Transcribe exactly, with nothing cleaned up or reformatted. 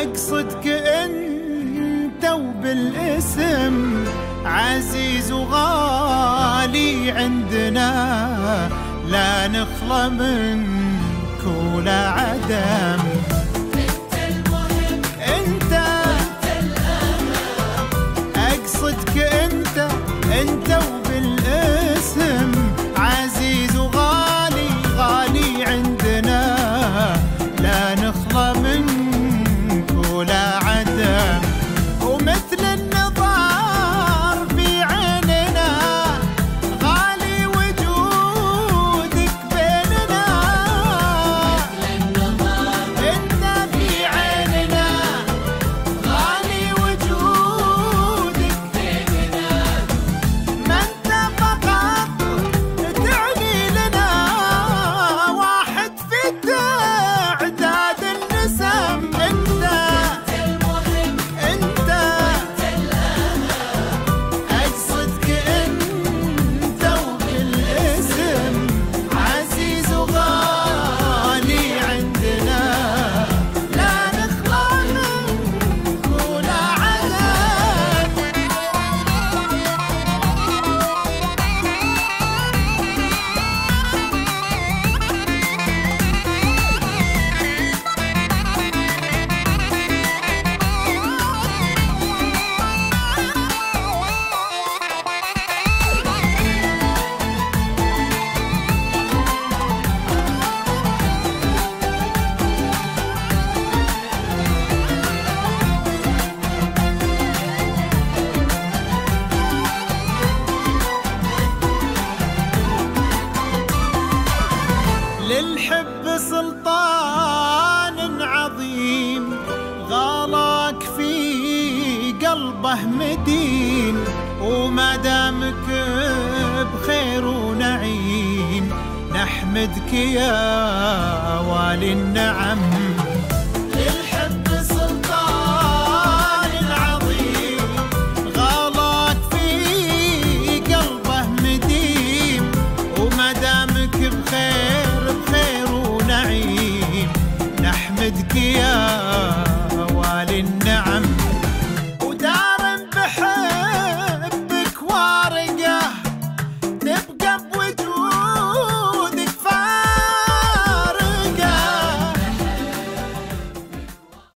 أقصدك أنت وبالاسم عزيز وغالي عندنا، لا نخلى منك ولا عدم. انت المهم أنت وانت الأهم، أقصدك أنت أنت وبالاسم عزيز وغالي غالي عندنا، لا نخلى منك ولا عدم. ومثل النظر في عيننا غالي وجودك بيننا، مثل النظر انت في عيننا غالي وجودك بيننا، ما انت فقط تعني لنا واحد في تعداد النسم. انت انت المهم انت وانت الأهم، أقصدك أنت وبالاسم عزيز وغالي عندنا، لا نخلى منك ولا عدم. للحب سلطان عظيم غلاك في قلبه مدين، وما دامك بخير ونعيم نحمدك يا والي النعم.